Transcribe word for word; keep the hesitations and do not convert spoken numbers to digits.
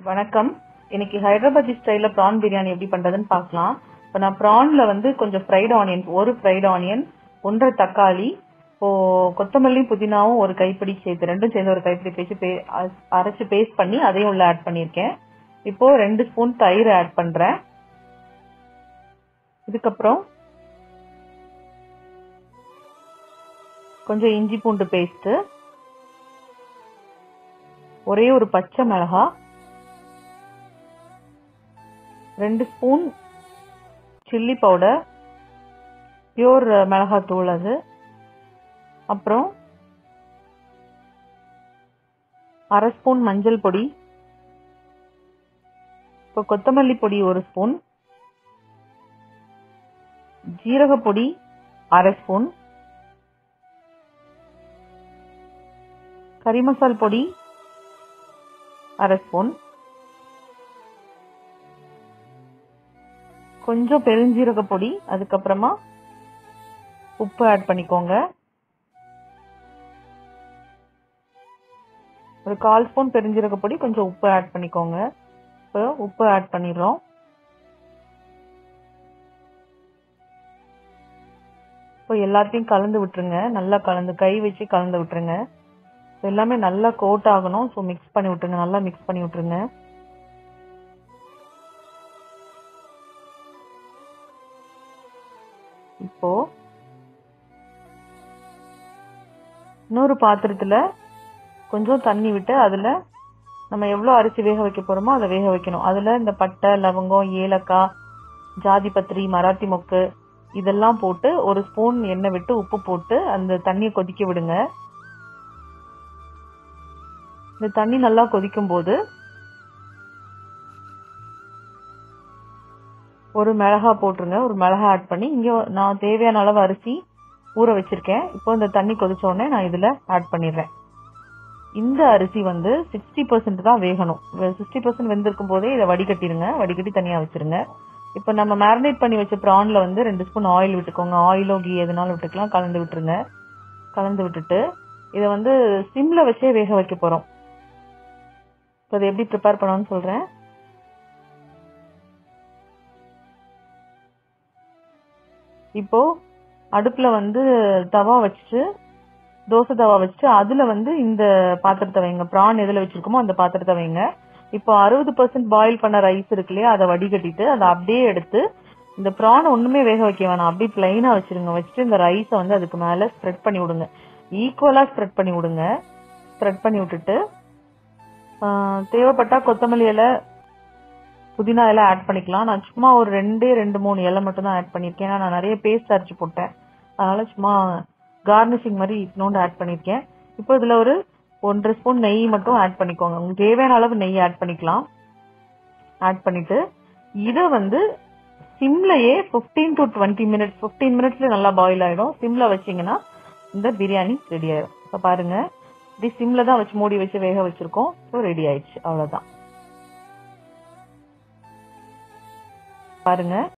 வணக்கம். இன்னைக்கு ஹைதராபாதி ஸ்டைல்ல ப்ரான் பிரியாணி எப்படி பண்றதுன்னு பார்க்கலாம். இப்போ நான் ப்ரான்ல வந்து கொஞ்சம் ஃப்ரைட் ஆனியன், ஒரு ஃப்ரைட் ஆனியன், ஒன்றரை தக்காளி, இப்போ கொத்தமல்லி புதினாவும் ஒரு கைப்பிடி சேர்த்து, ரெண்டும் சேர்ந்து ஒரு கைப்பிடி பேசி அரைச்சு பேஸ்ட் பண்ணி அதையும் உள்ள ஆட் பண்ணியிருக்கேன். இப்போ ரெண்டு ஸ்பூன் தயிர் ஆட் பண்றேன். இதுக்கப்புறம் கொஞ்சம் இஞ்சி பூண்டு பேஸ்ட், ஒரே ஒரு பச்சை மிளகாய், ரெண்டு ஸ்பூன் சில்லி பவுடர், பியூர் மிளகாய் தூள் அது, அப்புறம் அரை ஸ்பூன் மஞ்சள் பொடி, இப்போ கொத்தமல்லி பொடி ஒரு ஸ்பூன், ஜீரக பொடி அரை ஸ்பூன், கறி மசால் பொடி அரை ஸ்பூன், கொஞ்சம் பெருஞ்சீரக பொடி, அதுக்கப்புறமா உப்பு ஆட் பண்ணிக்கோங்க. ஒரு கால் ஸ்பூன் பெருஞ்சீரக பொடி, கொஞ்சம் உப்பு ஆட் பண்ணிக்கோங்க. இப்போ உப்பு ஆட் பண்ணிடுறோம். இப்போ எல்லாத்தையும் கலந்து விட்டுருங்க. நல்லா கலந்து கை வச்சு கலந்து விட்டுருங்க. எல்லாமே நல்லா கோட் ஆகணும். ஸோ மிக்ஸ் பண்ணி விட்டுருங்க. நல்லா மிக்ஸ் பண்ணி விட்டுருங்க. இப்போ இன்னொரு பாத்திரத்துல கொஞ்சம் தண்ணி விட்டு அதுல நம்ம எவ்வளவு அரிசி வேக வைக்க போறோமோ அதை வேக வைக்கணும். அதுல இந்த பட்டை, லவங்கம், ஏலக்காய், ஜாதி பத்திரி, மராட்டி மொக்கு இதெல்லாம் போட்டு ஒரு ஸ்பூன் எண்ணெய் விட்டு உப்பு போட்டு அந்த தண்ணியை கொதிக்க விடுங்க. இந்த தண்ணி நல்லா கொதிக்கும் போது ஒரு மிளகா போட்டுருங்க. ஒரு மிளகா ஆட் பண்ணி, இங்க நான் தேவையான அளவு அரிசி ஊற வச்சிருக்கேன். இப்போ இந்த தண்ணி கொதிச்ச உடனே நான் இதுல ஆட் பண்ணிடுறேன். இந்த அரிசி வந்து சிக்ஸ்டி பர்சன்ட் தான் வேகணும். சிக்ஸ்டி பர்சன்ட் வெந்திருக்கும் போதே இதை வடிகட்டிடுங்க. வடிகட்டி தனியா வச்சிருங்க. இப்போ நம்ம மேரினேட் பண்ணி வச்ச ப்ரான்ல வந்து ரெண்டு ஸ்பூன் ஆயில் விட்டுக்கோங்க. ஆயிலோ கீ எதுனாலும் விட்டுக்கலாம். கலந்து விட்டுருங்க. கலந்து விட்டுட்டு இதை வந்து சிம்ல வச்சே வேக வைக்க போறோம். இப்போ அதை எப்படி ப்ரிப்பேர் பண்ணணும்னு சொல்றேன். இப்போ அடுப்புல வந்து தவா வச்சுட்டு, தோசை தவா வச்சுட்டு அதுல வந்து இந்த பாத்திரத்தை வைங்க. ப்ரான் எதுல வச்சிருக்கோமோ அந்த பாத்திரத்தை வைங்க. இப்போ அறுபது பர்சன்ட் பாயில் பண்ண ரைஸ் இருக்கு இல்லையா, அதை வடிகட்டிட்டு அதை அப்படியே எடுத்து, இந்த ப்ரான் ஒண்ணுமே வேக வைக்க வேணாம், அப்படியே பிளைனா வச்சிருங்க. வச்சுட்டு இந்த ரைஸை வந்து அதுக்கு மேல ஸ்ப்ரெட் பண்ணி விடுங்க. ஈக்குவலா ஸ்ப்ரெட் பண்ணி விடுங்க. ஸ்ப்ரெட் பண்ணி விட்டுட்டு தேவைப்பட்டா கொத்தமல்லி இலை, புதினா இலை ஆட் பண்ணிக்கலாம். நான் சும்மா ஒரு ரெண்டே ரெண்டு மூணு இலை மட்டும் தான் ஆட் பண்ணிருக்கேன். நான் நிறைய பேஸ்ட் அரைச்சு போட்டேன், அதனால சும்மா கார்னிஷிங் மாதிரி இன்னொன்று ஆட் பண்ணிருக்கேன். இப்போ இதுல ஒரு ஒன்றரை ஸ்பூன் நெய் மட்டும் ஆட் பண்ணிக்கோங்க. உங்களுக்கு தேவையான அளவு நெய் ஆட் பண்ணிக்கலாம். ஆட் பண்ணிட்டு இதை வந்து சிம்லயே fifteen to twenty minutes fifteen மினிட்ஸ்ல நல்லா பாயில் ஆயிடும். சிம்ல வச்சீங்கன்னா இந்த பிரியாணி ரெடி ஆயிடும். இப்ப பாருங்க, இப்படி சிம்ல தான் வச்சு மூடி வச்சு வேக வச்சிருக்கோம். ஸோ ரெடி ஆயிடுச்சு. அவ்வளவுதான். பாருங்க.